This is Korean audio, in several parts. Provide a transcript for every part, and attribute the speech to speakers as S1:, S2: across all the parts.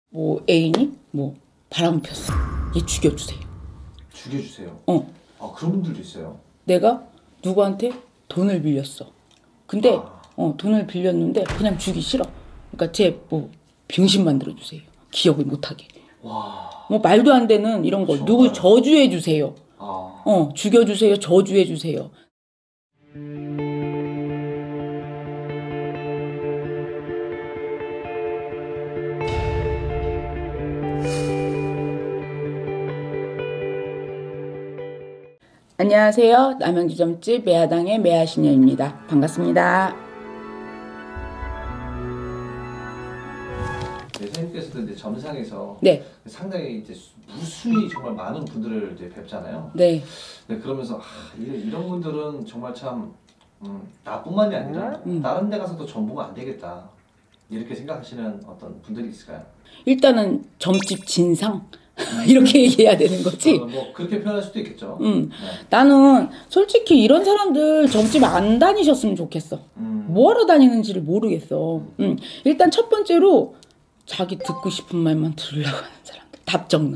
S1: 뭐 애인이 뭐 바람 폈어. 얘 죽여주세요.
S2: 죽여주세요.
S1: 어.
S2: 그런 분들도 있어요.
S1: 내가 누구한테 돈을 빌렸어. 근데 돈을 빌렸는데 그냥 주기 싫어. 그러니까 쟤 뭐 병신 만들어 주세요. 기억을 못하게.
S2: 와.
S1: 뭐 말도 안 되는 이런 거.
S2: 정말.
S1: 누구 저주해 주세요.
S2: 아.
S1: 죽여주세요. 저주해 주세요. 안녕하세요. 남양주점집 매화당의 매화신녀입니다. 반갑습니다.
S2: 네, 선생님께서도 이제 점상에서
S1: 네.
S2: 상당히 이제 무수히 정말 많은 분들을 이제 뵙잖아요.
S1: 네.
S2: 네, 그러면서 이런 분들은 정말 참 나뿐만이 아니라 다른 데 가서도 전부가 안 되겠다 이렇게 생각하시는 어떤 분들이 있을까요?
S1: 일단은 점집 진상 이렇게 얘기해야 되는 거지.
S2: 뭐 그렇게 표현할 수도 있겠죠. 네.
S1: 나는 솔직히 이런 사람들 점집 안 다니셨으면 좋겠어. 뭐하러 다니는지를 모르겠어. 일단 첫 번째로 자기 듣고 싶은 말만 들으려고 하는 사람들. 답정너.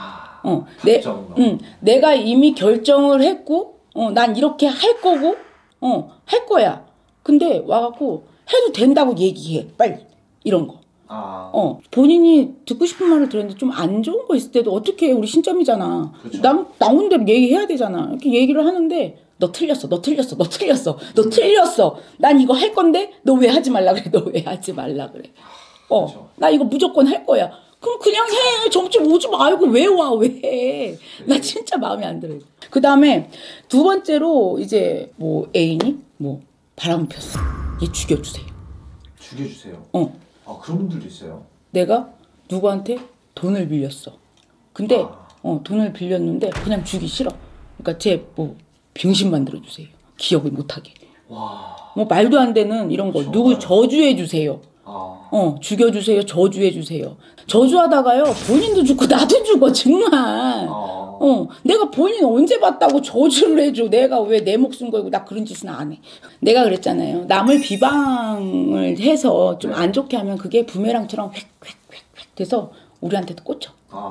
S1: 내가 이미 결정을 했고 난 이렇게 할 거고 할 거야. 근데 와갖고 해도 된다고 얘기해. 빨리. 이런 거. 본인이 듣고 싶은 말을 들었는데 좀 안 좋은 거 있을 때도 어떻게 해. 우리 신점이잖아.
S2: 그렇죠.
S1: 나온 대로 얘기해야 되잖아. 이렇게 얘기를 하는데 너 틀렸어. 너 틀렸어. 너 틀렸어. 너 틀렸어. 난 이거 할 건데 너 왜 하지 말라 그래. 너 왜 하지 말라 그래.
S2: 그렇죠.
S1: 나 이거 무조건 할 거야. 그럼 그냥 해. 점집 오지 말고 왜 와. 왜 해. 나 진짜 마음에 안 들어. 그 다음에 두 번째로 이제 뭐 애인이 뭐 바람 폈어. 얘 죽여주세요.
S2: 죽여주세요. 그런 분들도 있어요.
S1: 내가 누구한테 돈을 빌렸어. 근데 돈을 빌렸는데 그냥 주기 싫어. 그러니까 쟤 뭐 병신 만들어 주세요. 기억을 못하게.
S2: 와.
S1: 뭐 말도 안 되는 이런 거.
S2: 정말.
S1: 누구 저주해 주세요. 죽여주세요. 저주해 주세요. 저주하다가요 본인도 죽고 나도 죽어 정말. 내가 본인 언제 봤다고 저주를 해줘. 내가 왜 내 목숨 걸고 나 그런 짓은 안 해. 내가 그랬잖아요. 남을 비방을 해서 좀 안 좋게 하면 그게 부메랑처럼 획획획획 돼서 우리한테도 꽂혀.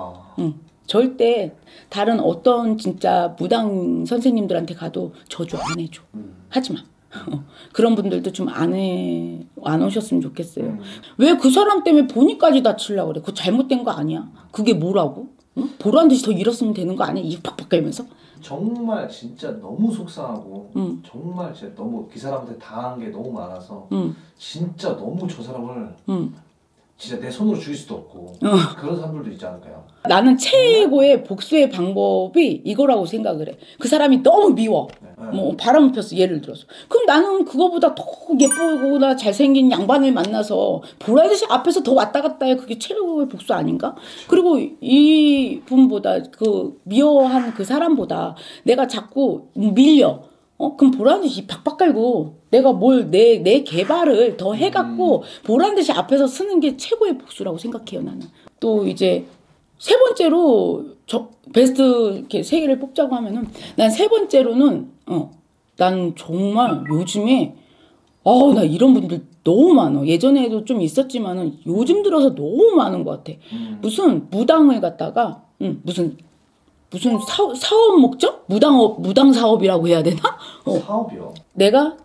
S1: 절대 다른 어떤 진짜 무당 선생님들한테 가도 저주 안 해줘. 하지 마. 그런 분들도 좀 안 오셨으면 좋겠어요. 왜 그 사람 때문에 본인까지 다치려고 그래? 그거 잘못된 거 아니야? 그게 뭐라고? 보란 듯이 더 잃었으면 되는 거 아니야? 입 팍팍 깔면서?
S2: 정말 진짜 너무 속상하고 정말 진짜 너무 그 사람한테 당한 게 너무 많아서 진짜 너무 저 사람을 진짜 내 손으로 죽일 수도 없고 그런 사람들도 있지 않을까요?
S1: 나는 최고의 복수의 방법이 이거라고 생각을 해. 그 사람이 너무 미워. 뭐 바람을 폈어 예를 들어서. 그럼 나는 그거보다 더 예쁘고나 잘생긴 양반을 만나서 보라듯이 앞에서 더 왔다 갔다 해. 그게 최고의 복수 아닌가? 그리고 이 분보다 그 미워한 그 사람보다 내가 자꾸 밀려. 그럼 보란듯이 박박 깔고 내가 뭘 내 개발을 더 해갖고 보란듯이 앞에서 쓰는 게 최고의 복수라고 생각해요 나는. 또 이제 세 번째로 베스트 이렇게 세 개를 뽑자고 하면은 난 세 번째로는 난 정말 요즘에 나 이런 분들 너무 많아. 예전에도 좀 있었지만은 요즘 들어서 너무 많은 것 같아. 무슨 무당을 갖다가 무슨 사업 목적? 무당 사업이라고 해야 되나?
S2: 사업이요?
S1: 내가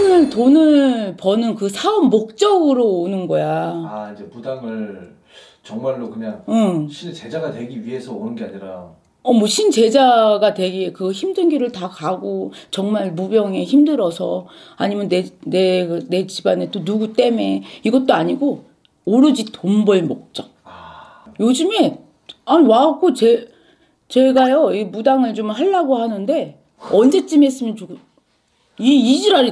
S1: 돈을 버는 그 사업 목적으로 오는 거야.
S2: 이제 무당을 정말로 그냥 신의 제자가 되기 위해서 오는 게 아니라
S1: 뭐 신제자가 되기 그 힘든 길을 다 가고 정말 무병에 힘들어서 아니면 내 집안에 또 누구 때문에 이것도 아니고 오로지 돈 벌 목적. 요즘에 와갖고 제가요 이 무당을 좀 하려고 하는데 언제쯤 했으면 좋고 이 지랄이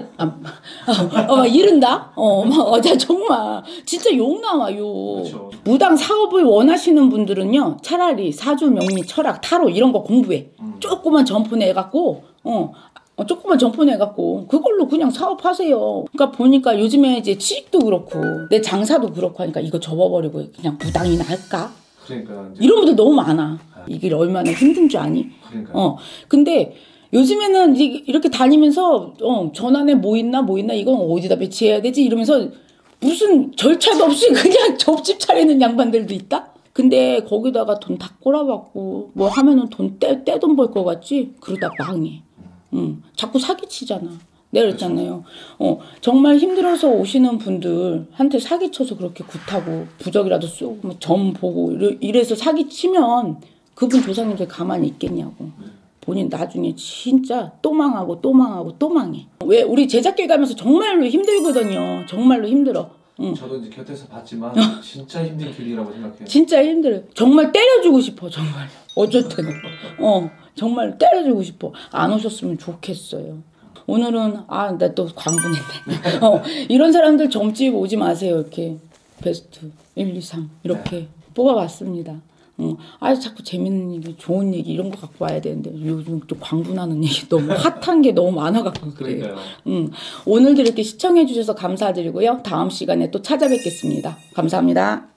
S1: 막 이른다. 자 정말 진짜 욕 나와요.
S2: 그렇죠.
S1: 무당 사업을 원하시는 분들은요 차라리 사주 명리 철학 타로 이런 거 공부해. 조그만 점포 내갖고 조그만 점포 내갖고 그걸로 그냥 사업하세요. 그러니까 보니까 요즘에 이제 취직도 그렇고 내 장사도 그렇고 하니까 이거 접어버리고 그냥 무당이나 할까?
S2: 그러니까
S1: 이런 분들 너무 많아. 이게 얼마나 힘든 줄 아니?
S2: 그러니까.
S1: 근데 요즘에는 이렇게 다니면서 전환에 뭐 있나 이건 어디다 배치해야 되지 이러면서 무슨 절차도 없이 그냥 접집 차리는 양반들도 있다? 근데 거기다가 돈 다 꼬라박고 뭐 하면은 떼돈 벌 것 같지? 그러다 망해. 자꾸 사기치잖아. 내가 그랬잖아요. 정말 힘들어서 오시는 분들한테 사기쳐서 그렇게 굿하고 부적이라도 쓰고 뭐 점 보고 이래서 사기치면 그분 조상님들 가만히 있겠냐고. 본인 나중에 진짜 또 망하고 또 망하고 또 망해. 왜 우리 제작길 가면서 정말로 힘들거든요. 정말로 힘들어.
S2: 저도 이제 곁에서 봤지만 진짜 힘든 길이라고 생각해요.
S1: 진짜 힘들어요. 정말 때려주고 싶어. 정말. 어쨌든 정말 때려주고 싶어. 안 오셨으면 좋겠어요. 오늘은 나 또 광분했네. 이런 사람들 점집 오지 마세요. 이렇게 베스트 1, 2, 3 이렇게 뽑아봤습니다. 자꾸 재밌는 얘기, 좋은 얘기 이런 거 갖고 와야 되는데 요즘 또 광분하는 얘기 너무 핫한 게 너무 많아갖고 그래요. 오늘도 이렇게 시청해 주셔서 감사드리고요. 다음 시간에 또 찾아뵙겠습니다. 감사합니다.